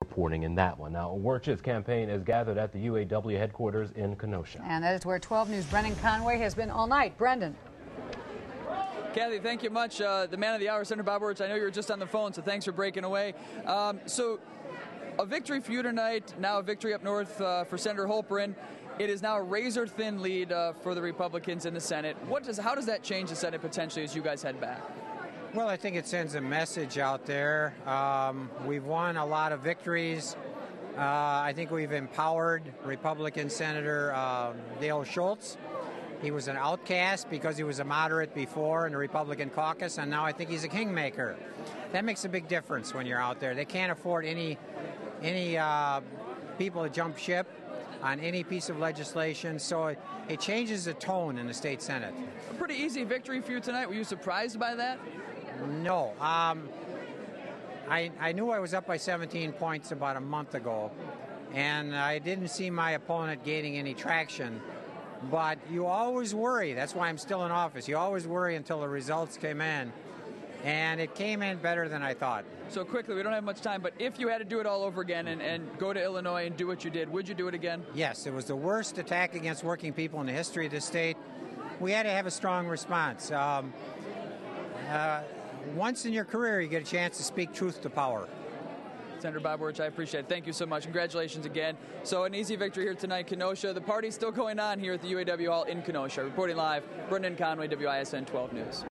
reporting in that one. Now, Wirch's campaign is gathered at the UAW headquarters in Kenosha. And that is where 12 News' Brendan Conway has been all night. Brendan. Kathy, thank you much. The man of the hour, Senator Bob Wirch. I know you were just on the phone, so thanks for breaking away. So a victory for you tonight, now a victory up north for Senator Holprin. It is now a razor-thin lead for the Republicans in the Senate. How does that change the Senate potentially as you guys head back? Well, I think it sends a message out there. We've won a lot of victories. I think we've empowered Republican Senator Dale Schultz. He was an outcast because he was a moderate before in the Republican caucus, and now I think he's a kingmaker. That makes a big difference when you're out there. They can't afford any people to jump ship on any piece of legislation, so it changes the tone in the state Senate. A pretty easy victory for you tonight. Were you surprised by that? No. I knew I was up by 17 points about a month ago, and I didn't see my opponent gaining any traction. But you always worry. That's why I'm still in office. You always worry until the results came in. And it came in better than I thought. So quickly, we don't have much time, but if you had to do it all over again and go to Illinois and do what you did, would you do it again? Yes, it was the worst attack against working people in the history of the state. We had to have a strong response. Once in your career, you get a chance to speak truth to power. Senator Bob Wirch, I appreciate it. Thank you so much. Congratulations again. So an easy victory here tonight, Kenosha. The party's still going on here at the UAW Hall in Kenosha. Reporting live, Brendan Conway, WISN 12 News.